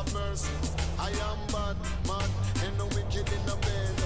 mercy. I am bad, mad, and no wicked in the bed.